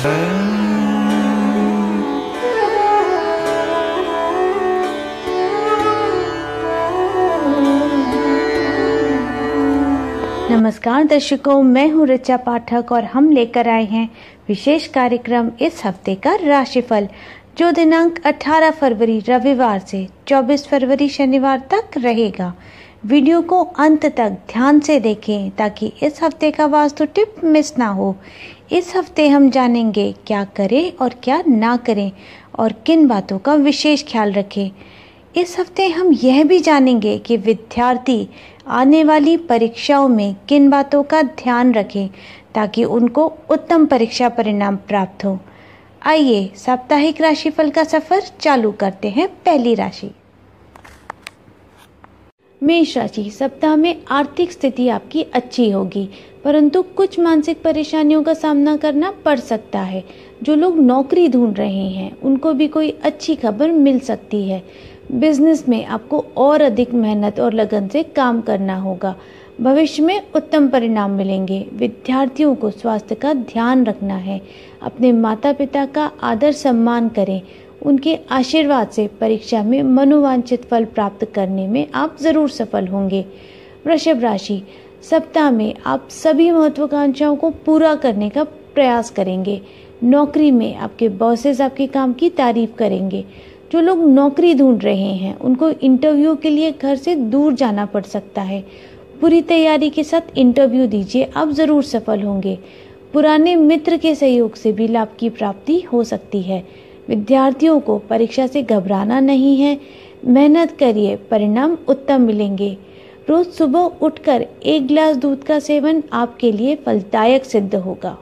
नमस्कार दर्शकों, मैं हूँ ऋचा पाठक और हम लेकर आए हैं विशेष कार्यक्रम इस हफ्ते का राशिफल, जो दिनांक 18 फरवरी रविवार से 24 फरवरी शनिवार तक रहेगा। वीडियो को अंत तक ध्यान से देखें ताकि इस हफ्ते का वास्तु टिप मिस ना हो। इस हफ्ते हम जानेंगे क्या करें और क्या ना करें और किन बातों का विशेष ख्याल रखें। इस हफ्ते हम यह भी जानेंगे कि विद्यार्थी आने वाली परीक्षाओं में किन बातों का ध्यान रखें ताकि उनको उत्तम परीक्षा परिणाम प्राप्त हो। आइए साप्ताहिक राशिफल का सफर चालू करते हैं। पहली राशि मेष राशि। सप्ताह में आर्थिक स्थिति आपकी अच्छी होगी, परंतु कुछ मानसिक परेशानियों का सामना करना पड़ सकता है। जो लोग नौकरी ढूंढ रहे हैं उनको भी कोई अच्छी खबर मिल सकती है। बिजनेस में आपको और अधिक मेहनत और लगन से काम करना होगा। भविष्य में उत्तम परिणाम मिलेंगे। विद्यार्थियों को स्वास्थ्य का ध्यान रखना है। अपने माता पिता का आदर सम्मान करें। उनके आशीर्वाद से परीक्षा में मनोवांछित फल प्राप्त करने में आप जरूर सफल होंगे। वृषभ राशि। सप्ताह में आप सभी महत्वाकांक्षाओं को पूरा करने का प्रयास करेंगे। नौकरी में आपके बॉसेस आपके काम की तारीफ करेंगे। जो लोग नौकरी ढूंढ रहे हैं उनको इंटरव्यू के लिए घर से दूर जाना पड़ सकता है। पूरी तैयारी के साथ इंटरव्यू दीजिए, आप जरूर सफल होंगे। पुराने मित्र के सहयोग से भी लाभ की प्राप्ति हो सकती है। विद्यार्थियों को परीक्षा से घबराना नहीं है। मेहनत करिए, परिणाम उत्तम मिलेंगे। रोज सुबह उठकर 1 गिलास दूध का सेवन आपके लिए फलदायक सिद्ध होगा।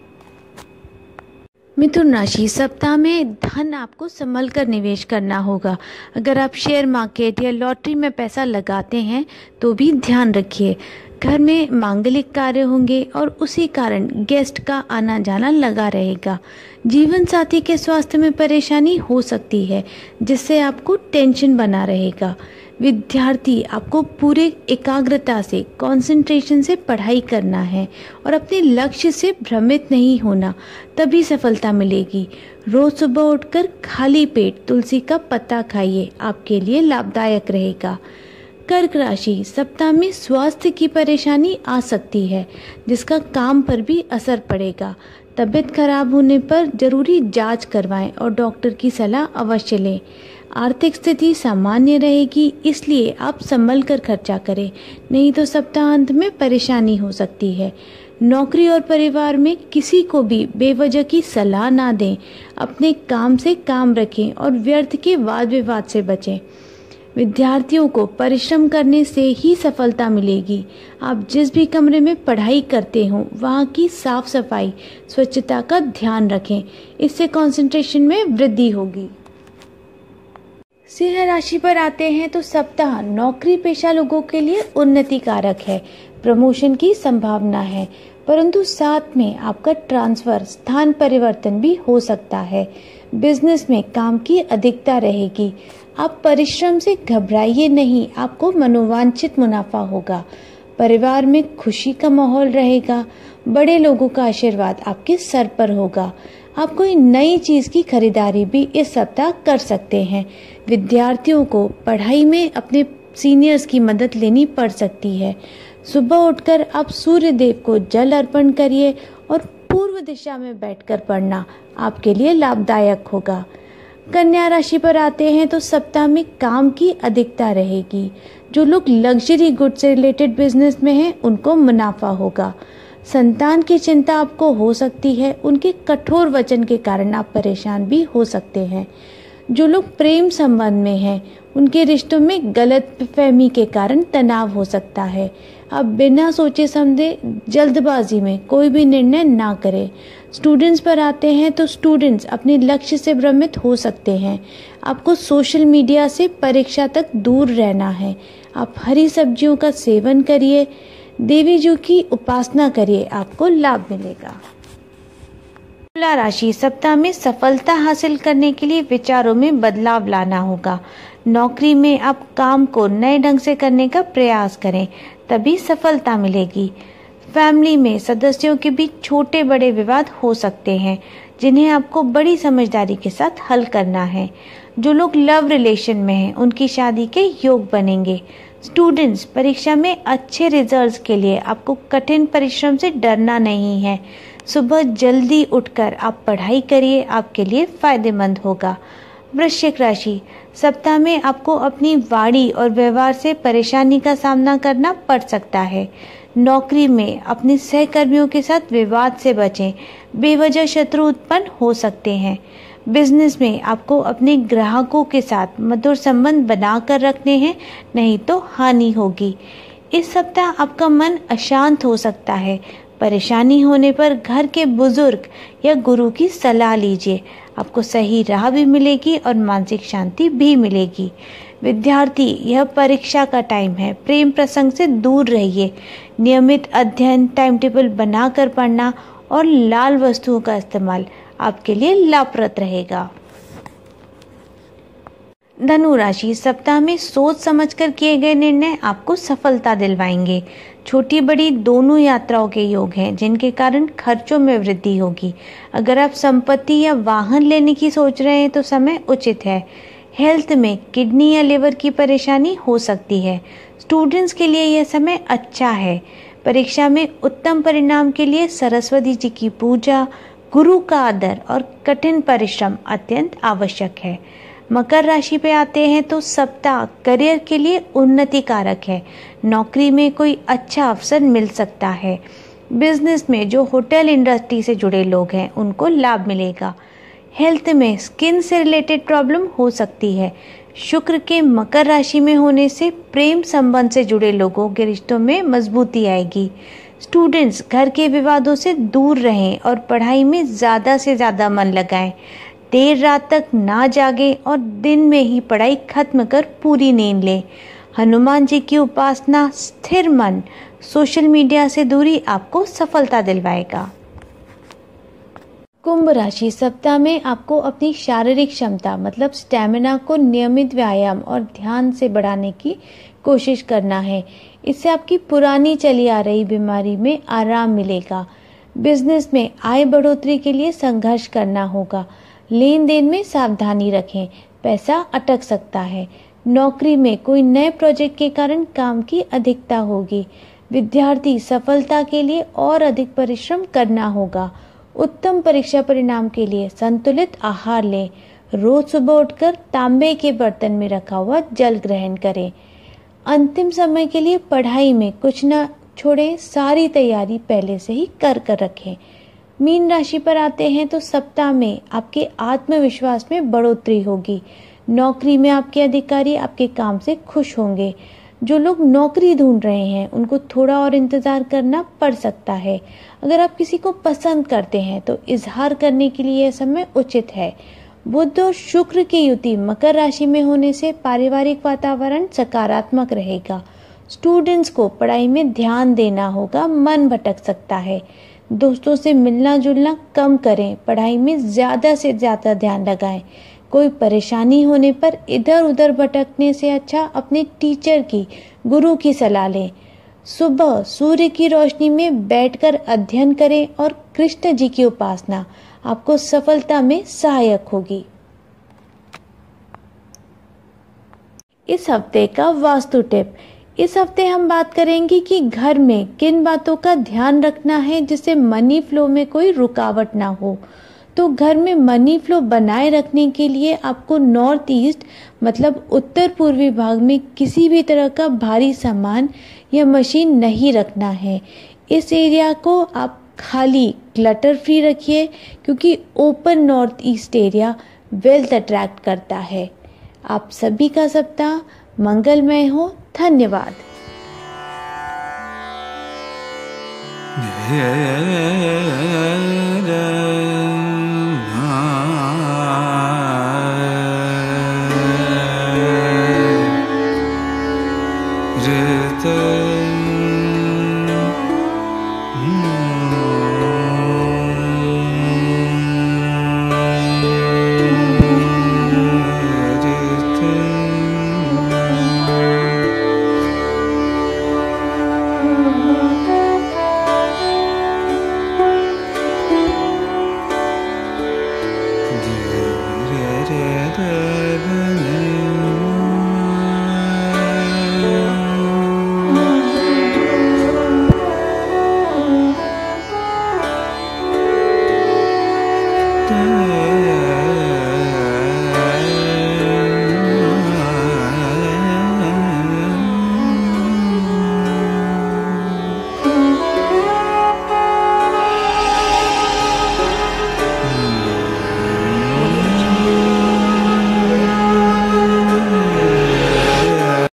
मिथुन राशि। सप्ताह में धन आपको संभल कर निवेश करना होगा। अगर आप शेयर मार्केट या लॉटरी में पैसा लगाते हैं तो भी ध्यान रखिए। घर में मांगलिक कार्य होंगे और उसी कारण गेस्ट का आना जाना लगा रहेगा। जीवन साथी के स्वास्थ्य में परेशानी हो सकती है, जिससे आपको टेंशन बना रहेगा। विद्यार्थी आपको पूरे एकाग्रता से, कंसंट्रेशन से पढ़ाई करना है और अपने लक्ष्य से भ्रमित नहीं होना, तभी सफलता मिलेगी। रोज सुबह उठकर खाली पेट तुलसी का पत्ता खाइए, आपके लिए लाभदायक रहेगा। कर्क राशि। सप्ताह में स्वास्थ्य की परेशानी आ सकती है, जिसका काम पर भी असर पड़ेगा। तबीयत खराब होने पर जरूरी जांच करवाएं और डॉक्टर की सलाह अवश्य लें। आर्थिक स्थिति सामान्य रहेगी, इसलिए आप संभल कर खर्चा करें, नहीं तो सप्ताहांत में परेशानी हो सकती है। नौकरी और परिवार में किसी को भी बेवजह की सलाह ना दें। अपने काम से काम रखें और व्यर्थ के वाद विवाद से बचें। विद्यार्थियों को परिश्रम करने से ही सफलता मिलेगी। आप जिस भी कमरे में पढ़ाई करते हो वहाँ की साफ सफाई, स्वच्छता का ध्यान रखें, इससे कंसंट्रेशन में वृद्धि होगी। सिंह राशि पर आते हैं तो सप्ताह नौकरी पेशा लोगों के लिए उन्नति कारक है। प्रमोशन की संभावना है, परंतु साथ में आपका ट्रांसफर, स्थान परिवर्तन भी हो सकता है। बिजनेस में काम की अधिकता रहेगी। आप परिश्रम से घबराइए नहीं, आपको मनोवांछित मुनाफा होगा। परिवार में खुशी का माहौल रहेगा। बड़े लोगों का आशीर्वाद आपके सर पर होगा। आप कोई नई चीज की खरीदारी भी इस सप्ताह कर सकते हैं। विद्यार्थियों को पढ़ाई में अपने सीनियर्स की मदद लेनी पड़ सकती है। सुबह उठकर आप सूर्य देव को जल अर्पण करिए और पूर्व दिशा में बैठकर पढ़ना आपके लिए लाभदायक होगा। कन्या राशि पर आते हैं तो सप्ताह में काम की अधिकता रहेगी। जो लोग लग्जरी गुड्स से रिलेटेड बिजनेस में हैं उनको मुनाफा होगा। संतान की चिंता आपको हो सकती है, उनके कठोर वचन के कारण आप परेशान भी हो सकते हैं। जो लोग प्रेम संबंध में हैं उनके रिश्तों में गलतफहमी के कारण तनाव हो सकता है। आप बिना सोचे समझे जल्दबाजी में कोई भी निर्णय ना करें। स्टूडेंट्स पर आते हैं तो स्टूडेंट्स अपने लक्ष्य से भ्रमित हो सकते हैं। आपको सोशल मीडिया से परीक्षा तक दूर रहना है। आप हरी सब्जियों का सेवन करिए, देवी जी की उपासना करिए, आपको लाभ मिलेगा। तुला राशि। सप्ताह में सफलता हासिल करने के लिए विचारों में बदलाव लाना होगा। नौकरी में आप काम को नए ढंग से करने का प्रयास करें, तभी सफलता मिलेगी। फैमिली में सदस्यों के बीच छोटे बड़े विवाद हो सकते हैं, जिन्हें आपको बड़ी समझदारी के साथ हल करना है। जो लोग लव रिलेशन में हैं, उनकी शादी के योग बनेंगे। स्टूडेंट्स, परीक्षा में अच्छे रिजल्ट्स के लिए आपको कठिन परिश्रम से डरना नहीं है। सुबह जल्दी उठकर आप पढ़ाई करिए, आपके लिए फायदेमंद होगा। वृश्चिक राशि, सप्ताह में आपको अपनी वाणी और व्यवहार से परेशानी का सामना करना पड़ सकता है। नौकरी में अपने सहकर्मियों के साथ विवाद से बचें, बेवजह शत्रु उत्पन्न हो सकते हैं। बिजनेस में आपको अपने ग्राहकों के साथ मधुर संबंध बनाकर रखने हैं, नहीं तो हानि होगी। इस सप्ताह आपका मन अशांत हो सकता है। परेशानी होने पर घर के बुजुर्ग या गुरु की सलाह लीजिए, आपको सही राह भी मिलेगी और मानसिक शांति भी मिलेगी। विद्यार्थी, यह परीक्षा का टाइम है, प्रेम प्रसंग से दूर रहिए। नियमित अध्ययन, टाइम टेबल बनाकर पढ़ना और लाल वस्तुओं का इस्तेमाल आपके लिए लाभप्रद रहेगा। धनु राशि, सप्ताह में सोच समझकर किए गए निर्णय आपको सफलता दिलवाएंगे। छोटी बड़ी दोनों यात्राओं के योग हैं, जिनके कारण खर्चों में वृद्धि होगी। अगर आप संपत्ति या वाहन लेने की सोच रहे हैं तो समय उचित है। हेल्थ में किडनी या लिवर की परेशानी हो सकती है। स्टूडेंट्स के लिए यह समय अच्छा है। परीक्षा में उत्तम परिणाम के लिए सरस्वती जी की पूजा, गुरु का आदर और कठिन परिश्रम अत्यंत आवश्यक है। मकर राशि पे आते हैं तो सप्ताह करियर के लिए उन्नति कारक है। नौकरी में कोई अच्छा अवसर मिल सकता है। बिजनेस में जो होटल इंडस्ट्री से जुड़े लोग हैं, उनको लाभ मिलेगा। हेल्थ में स्किन से रिलेटेड प्रॉब्लम हो सकती है। शुक्र के मकर राशि में होने से प्रेम संबंध से जुड़े लोगों के रिश्तों में मजबूती आएगी। स्टूडेंट्स, घर के विवादों से दूर रहें और पढ़ाई में ज़्यादा से ज़्यादा मन लगाएं। देर रात तक ना जागें और दिन में ही पढ़ाई खत्म कर पूरी नींद लें। हनुमान जी की उपासना, स्थिर मन, सोशल मीडिया से दूरी आपको सफलता दिलवाएगा। कुंभ राशि, सप्ताह में आपको अपनी शारीरिक क्षमता मतलब स्टैमिना को नियमित व्यायाम और ध्यान से बढ़ाने की कोशिश करना है। इससे आपकी पुरानी चली आ रही बीमारी में आराम मिलेगा। बिजनेस में आय बढ़ोतरी के लिए संघर्ष करना होगा। लेन देन में सावधानी रखें, पैसा अटक सकता है। नौकरी में कोई नए प्रोजेक्ट के कारण काम की अधिकता होगी। विद्यार्थी, सफलता के लिए और अधिक परिश्रम करना होगा। उत्तम परीक्षा परिणाम के लिए संतुलित आहार लें। रोज सुबह उठकर तांबे के बर्तन में रखा हुआ जल ग्रहण करें। अंतिम समय के लिए पढ़ाई में कुछ न छोड़ें, सारी तैयारी पहले से ही कर रखें। मीन राशि पर आते हैं तो सप्ताह में आपके आत्मविश्वास में बढ़ोतरी होगी। नौकरी में आपके अधिकारी आपके काम से खुश होंगे। जो लोग नौकरी ढूंढ रहे हैं, उनको थोड़ा और इंतजार करना पड़ सकता है। अगर आप किसी को पसंद करते हैं तो इजहार करने के लिए यह समय उचित है। बुध और शुक्र की युति मकर राशि में होने से पारिवारिक वातावरण सकारात्मक रहेगा। स्टूडेंट्स को पढ़ाई में ध्यान देना होगा, मन भटक सकता है। दोस्तों से मिलना जुलना कम करें, पढ़ाई में ज़्यादा से ज़्यादा ध्यान लगाएं। कोई परेशानी होने पर इधर उधर भटकने से अच्छा अपने टीचर की, गुरु की सलाह लें। सुबह सूर्य की रोशनी में बैठकर अध्ययन करें और कृष्ण जी की उपासना आपको सफलता में सहायक होगी। इस हफ्ते का वास्तु टिप। इस हफ्ते हम बात करेंगे कि घर में किन बातों का ध्यान रखना है जिससे मनी फ्लो में कोई रुकावट ना हो। तो घर में मनी फ्लो बनाए रखने के लिए आपको नॉर्थ ईस्ट मतलब उत्तर पूर्वी भाग में किसी भी तरह का भारी सामान या मशीन नहीं रखना है। इस एरिया को आप खाली क्लटर फ्री रखिए, क्योंकि open north east area wealth attract करता है। आप सभी का सप्ताह मंगलमय हो। धन्यवाद। Yeah.